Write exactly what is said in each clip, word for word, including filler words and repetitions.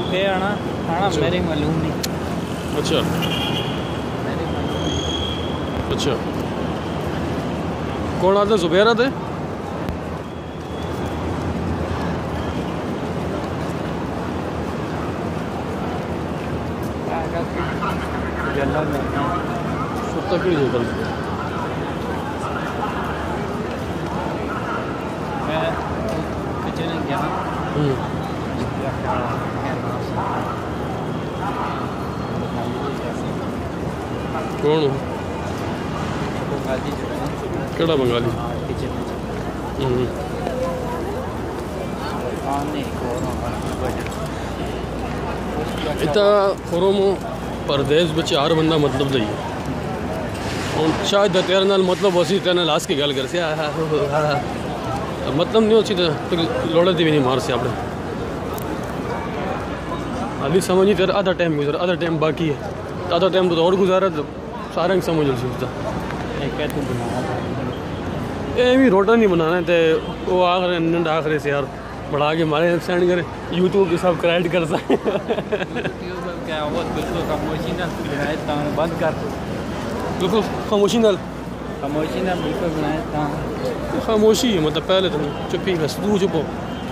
पे आना आना मेरे मालूम नहीं। अच्छा अच्छा कौन आते? जुबैर आते? तकड़ी है कल मैं किचन गया कौन हो? केड़ा बंगाली? इतना खोरोमो परदेश बच्चे हर बंदा मतलब दई और शायद तेरे नाल मतलब उसी तेरे लाश की गल कर से मतलब नहीं उसी तो लोड़े भी नहीं मार से आपने अभी समझ तेरा आधा टाइम गुजरा आधा टाइम बाकी है आधा टाइम तो और गुजारा तो सारा समझ सकता ये भी रोटा नहीं बनाना तो वो आखिर नंड आखिर से यार बढ़ा के हमारे सेंड करे यूट्यूब पे सब्सक्राइब करता है क्या वो बिल्कुल खामोशी ना बंद कर बिल्कुल खामोशी नाल खामोशी ना बिल्कुल बनाए था खामोशी है मतलब पहले तो चुप्पी बस तू चुप हो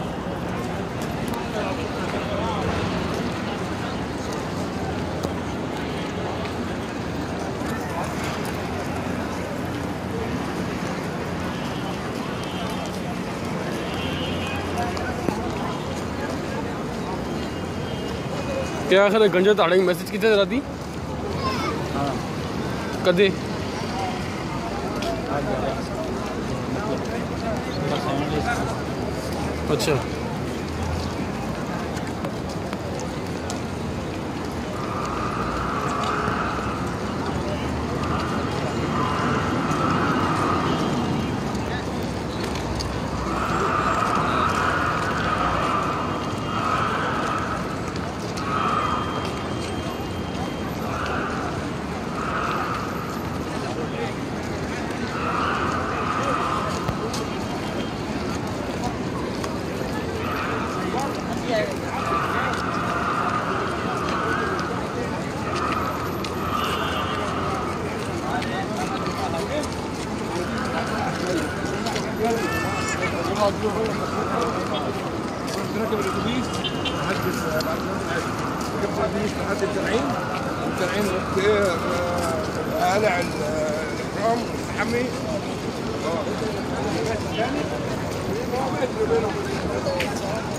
क्या आखिर गंजा ताड़े मैसेज कितने जरा दी कदे अच्छा نركب الاتوبيس لحد ركبت الاتوبيس لحد التنعيم التنعيم رحت قالع الاحرام مستحمي اه